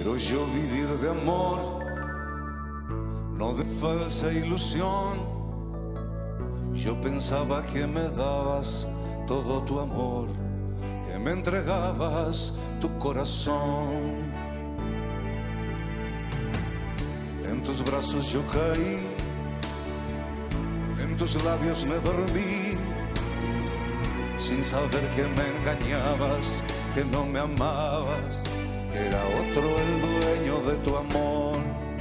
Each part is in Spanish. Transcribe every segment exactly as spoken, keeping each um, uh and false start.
quiero yo vivir de amor, no de falsa ilusión. Yo pensaba que me dabas todo tu amor, que me entregabas tu corazón. En tus brazos yo caí, en tus labios me dormí, sin saber que me engañabas, que no me amabas, que era otro el dueño de tu amor.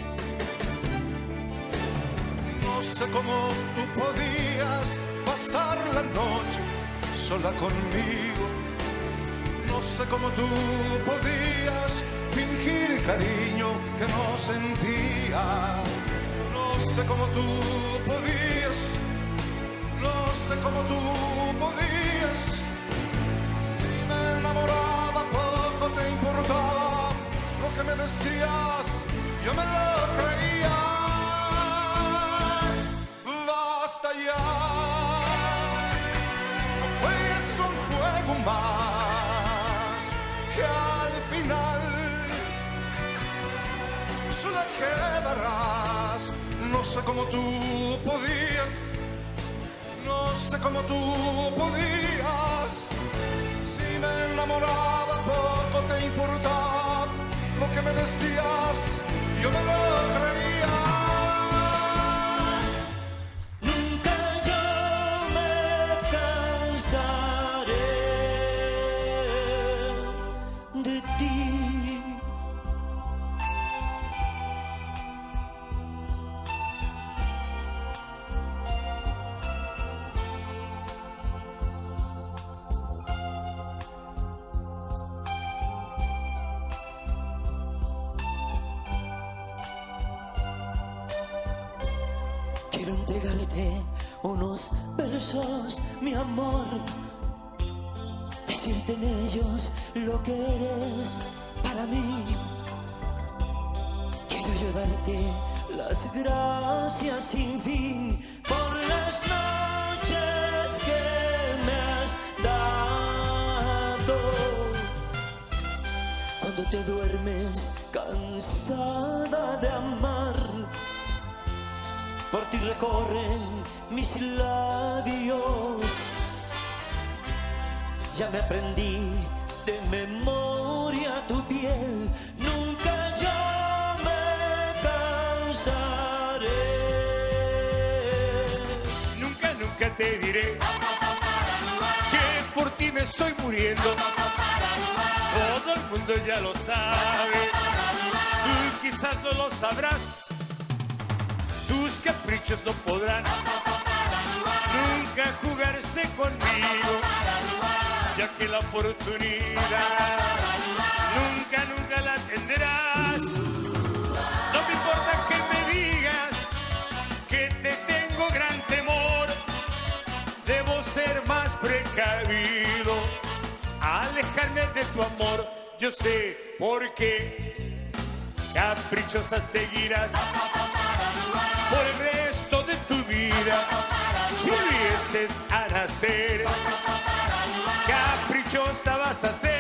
No sé cómo tú podías pasar la noche sola conmigo. No sé cómo tú podías fingir cariño que no sentía. No sé cómo tú podías, no sé cómo tú podías. Si me enamoraba poco te importaba lo que me decías, yo me lo creía. Basta ya, no juegues con fuego más, que al final sola quedarás. No sé cómo tú podías, no sé cómo tú podías. Si me enamoraba poco te importaba lo que me decías, yo me lo creía. Nunca yo me cansaré de ti. Quiero entregarte unos versos, mi amor, decirte en ellos lo que eres para mí. Quiero yo darte las gracias sin fin por las noches que me has dado. Cuando te duermes cansada de amar, por ti recorren mis labios. Ya me aprendí de memoria tu piel. Nunca yo me cansaré. Nunca, nunca te diré que por ti me estoy muriendo. Todo el mundo ya lo sabe. Tú quizás no lo sabrás. Tus caprichos no podrán nunca jugarse conmigo, ya que la oportunidad nunca, nunca la tendrás. No me importa que me digas que te tengo gran temor, debo ser más precavido, alejarme de tu amor. Yo sé por qué caprichosa seguirás por el resto de tu vida. Si volvieses a nacer, caprichosa vas a ser.